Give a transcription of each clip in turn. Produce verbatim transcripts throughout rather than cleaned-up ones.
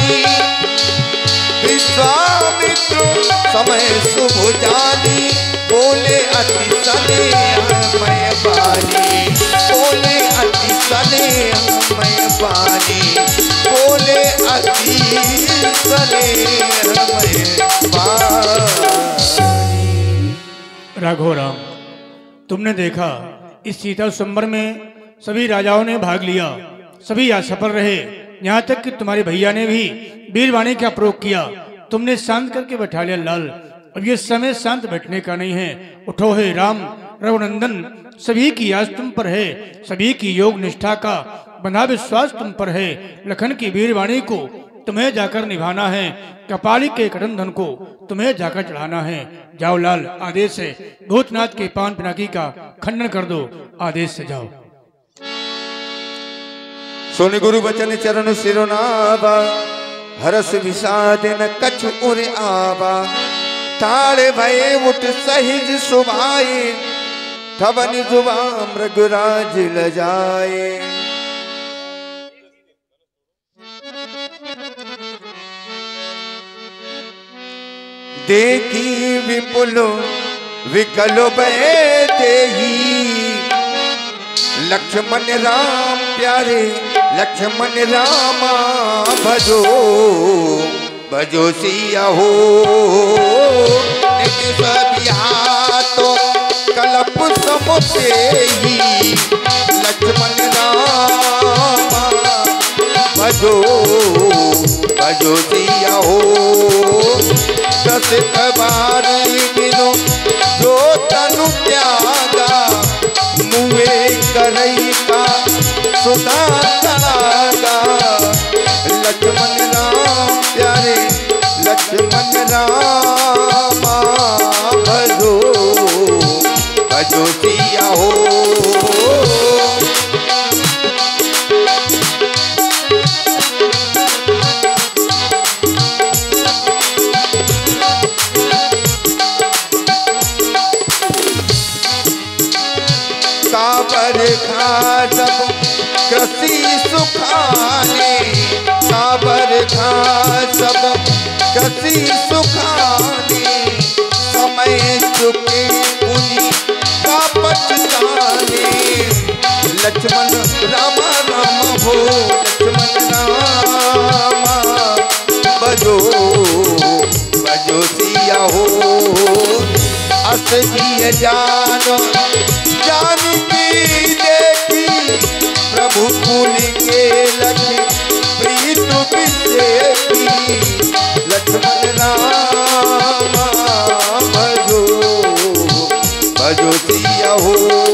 जानी विश्वामित्र समय शुभ जानी बोले अति स्नेहमय बानी बोले अति स्नेहमय बानी बोले अति स्नेहमय बानी। राघव राम, तुमने देखा इस शीतल स्वयंवर में सभी राजाओं ने भाग लिया, सभी आज सफल रहे, यहाँ तक कि तुम्हारे भैया ने भी वीरवाणी का प्रयोग किया। तुमने शांत करके बैठा लिया लाल। अब ये समय शांत बैठने का नहीं है। उठो हे राम रघुनंदन, सभी की आस तुम पर है, सभी की योग निष्ठा का बंधा विश्वास तुम पर है। लखन की वीरवाणी को तुम्हें जाकर निभाना है, कपाली के कडंधन को तुम्हें जाकर चढ़ाना है। जाओ लाल, आदेश है भूतनाथ के पान पिनाकी का खंडन कर दो, आदेश से जाओ। सुन गुरु बचन चरण सिरोनावा हरस विषाद न कछ उर आवा ताड़ भय उठ सहिज सुभाए थवन जुबा मृगराज लजाए। देखी विपुल विकल बैठे ही लक्ष्मण राम प्यारे लक्ष्मण रामा भजो भजो सिया हो तो कलप समुते ही लक्ष्मण रामा भजो भजो सिया हो। दस बार बिनो जो तनु त्यागा मुए करई का सुधा तड़ागा लक्ष्मण राम प्यारे लक्ष्मण रामा भजो भजो सिया हो। काबर खा सब कृषि सुखाने काबर खा सब कृषि सुखाने समय चुके उन्हीं का पछताने। लक्ष्मण राम राम हो लक्ष्मण रामा बजो बजो सिया हो। अस जी जानो जान की देखी प्रभु कुल के लक्ष्मी प्रीत विषेखी लक्ष्मण रामा भजो भजो सिया हो।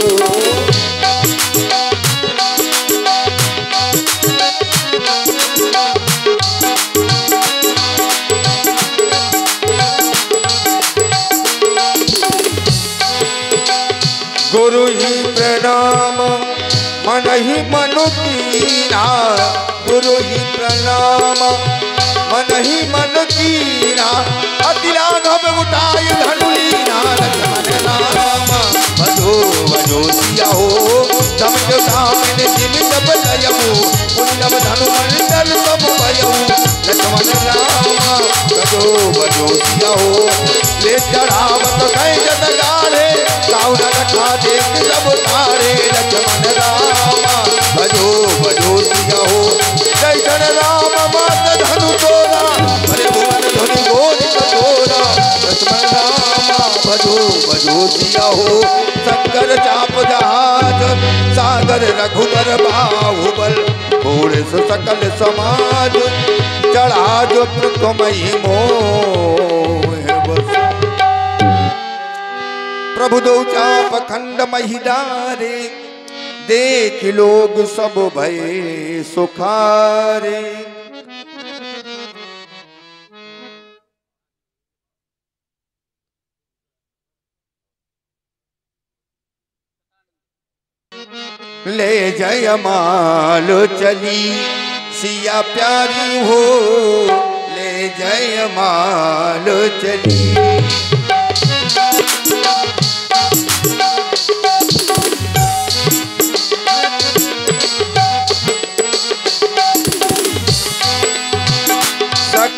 गुरु ही प्रणाम मन ही मनु कीना गुरु ही प्रणाम मन ही मन कीना अति राघव उठाय धनुलीना लक्ष्मण राम भजो भजो सिया हो। तम जो सामने जिमित बलयमु उन्नव धनु मंडल सब भयउ लक्ष्मण राम भजो भजो सिया हो। ले चढ़ावत गए जत गाले काउ न रखा देख सब तारे लक्ष्मण रामा भजो भजो सिया हो। जैसन राम मात धनु तोरा अरे भुवन धुनि गोद कटोरा लक्ष्मण रामा भजो भजो सिया हो। शंकर चाप जहाज सागर रघुबर बाहुबल घोड़े सो सकल समाज चढ़ा जो तुमहि मोह बस। प्रभु दो चाप खंड महिदारे देख लोग सब भय सुखारे। ले जय मालो चली सिया प्यारी हो ले जय मालो चली।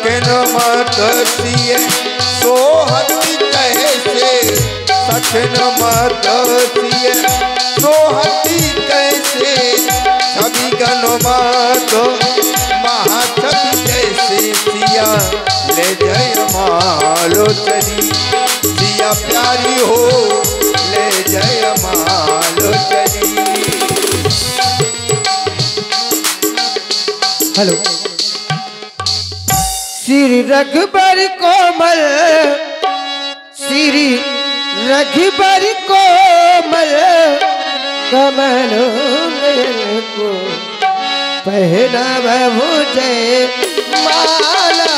सखन मत सिए सोहती कैसे, सखन मत सिए सोहती कैसे, छवि गनुमत महाछवि जैसे सिया ले जय मालो चली, सिया प्यारी हो ले जय मालो चली। हेलो। श्री रघुबर कोमल, श्री रघुबर कोमल कमल नयन को पहना भुजय माला,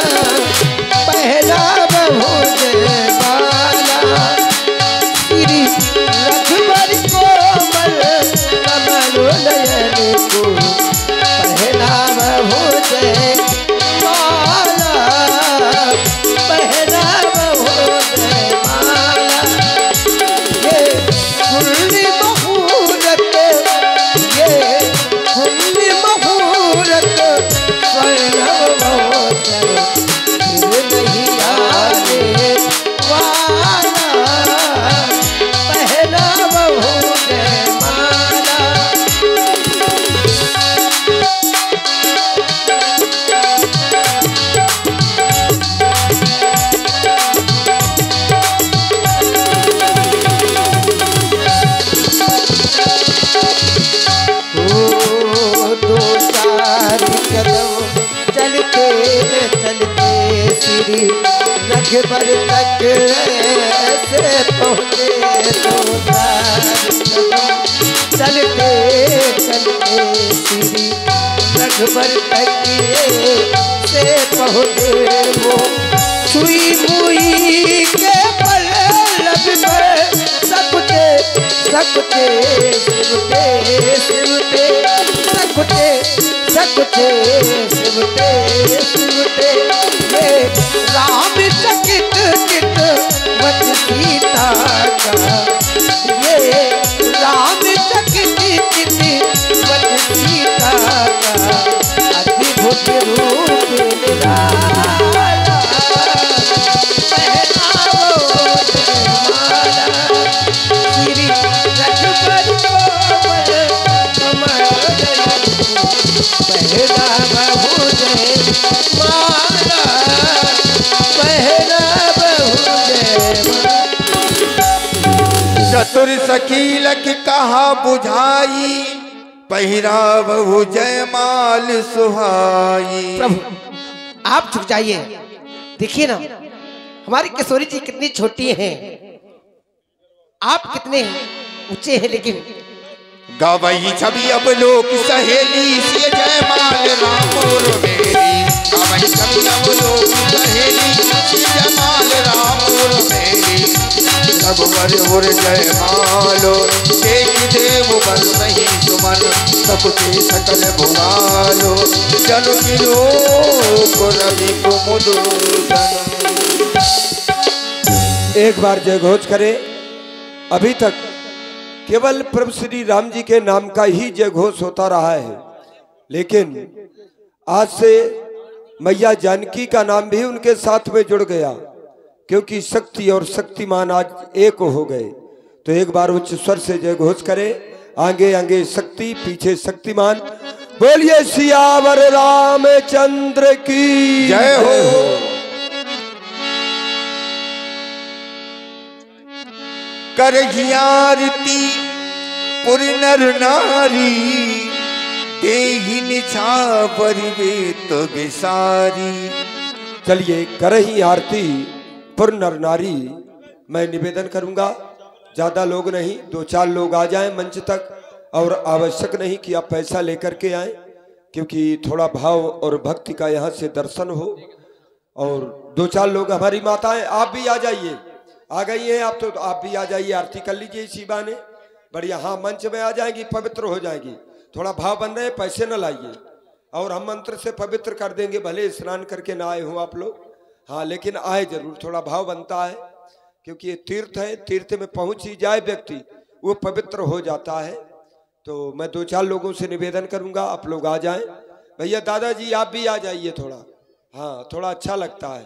पहना भुजय माला। श्री रघुबर कोमल कमल नयन को पहना भुजय माला, पहना भुजय माला। ये पुण्य मुहूर्त, ये पुण्य मुहूर्त स्वर्णव अवसर फिर नहीं आने वाला, पहना भुजय माला। चलते चलते श्री रघुबर तक से पहुँचे, दो चार कदम चलते चलते श्री रघुबर तक से पहुँचे। वो छुई मुई के पल्लव पर सबके सबके सिमटे सिमटे, सबके सबके सिमटे सिमटे। ये राम चकित चित वत सीता का, ये राम चकित चित वत सीता का अद्भुत रूप निराला, पहनाओ जयमाला। श्री रघुबर कोमल कमल नयन को पहना भुजय माला, पहना भुजय माला। चतुर सखी लख कहा बुझाई, पहिराव जय माल सुहाई। प्रभु आप झुक जाइए, देखिए ना हमारी किशोरी जी कितनी छोटी हैं, आप कितने ऊंचे हैं, लेकिन गवई छवि अब लोक सहेली से जय माल राम और मेरी, गवई छवि अब लोक सहेली से जय माल राम और मेरी। रघुवर और जय मालो एक देव बल सही सुमन, सबके सकल भुवालो जनु किलो को रवि को मुदुसन। एक बार जय घोष करे। अभी तक केवल प्रभु श्री राम जी के नाम का ही जय घोष होता रहा है, लेकिन आज से मैया जानकी का नाम भी उनके साथ में जुड़ गया, क्योंकि शक्ति और शक्तिमान आज एक हो गए। तो एक बार उच्च स्वर से जय घोष करे। आगे आगे शक्ति, पीछे शक्तिमान। बोलिए सियावर रामचंद्र की जय हो। करहियारती पुर नर नारी, देहि निछावर वेत विसारी। चलिए करही आरती पुर नर नारी। मैं निवेदन करूंगा, ज्यादा लोग नहीं, दो चार लोग आ जाएं मंच तक, और आवश्यक नहीं कि आप पैसा लेकर के आएं, क्योंकि थोड़ा भाव और भक्ति का यहाँ से दर्शन हो। और दो चार लोग हमारी माताएं, आप भी आ जाइए, आ गई हैं आप, तो आप भी आ जाइए, आरती कर लीजिए इसी बहाने। बढ़िया, हाँ मंच में आ जाएंगी, पवित्र हो जाएगी। थोड़ा भाव बन रहे, पैसे न लाइए, और हम मंत्र से पवित्र कर देंगे, भले स्नान करके ना आए हो आप लोग, हाँ लेकिन आए जरूर, थोड़ा भाव बनता है, क्योंकि ये तीर्थ है, तीर्थ में पहुंच ही जाए व्यक्ति वो पवित्र हो जाता है। तो मैं दो चार लोगों से निवेदन करूंगा, आप लोग आ जाएं। भैया दादाजी आप भी आ जाइए, थोड़ा हाँ थोड़ा अच्छा लगता है।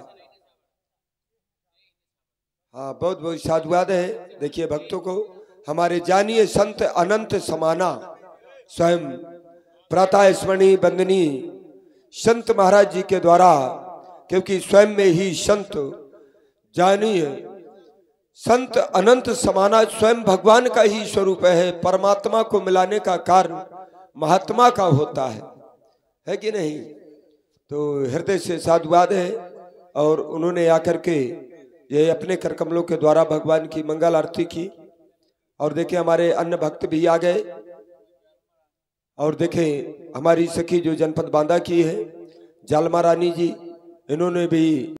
हाँ बहुत बहुत साधुवाद है। देखिए भक्तों को हमारे जानिए संत अनंत समाना स्वयं प्रातः स्मरणीय वंदनीय संत महाराज जी के द्वारा, क्योंकि स्वयं में ही संत जानिए संत अनंत समाना स्वयं भगवान का ही स्वरूप है। परमात्मा को मिलाने का कार्य महात्मा का होता है, है कि नहीं? तो हृदय से साधुवाद है। और उन्होंने आकर के ये अपने कर कमलों के द्वारा भगवान की मंगल आरती की। और देखें हमारे अन्य भक्त भी आ गए। और देखें हमारी सखी जो जनपद बांदा की है जालमा रानी जी, इन्होंने भी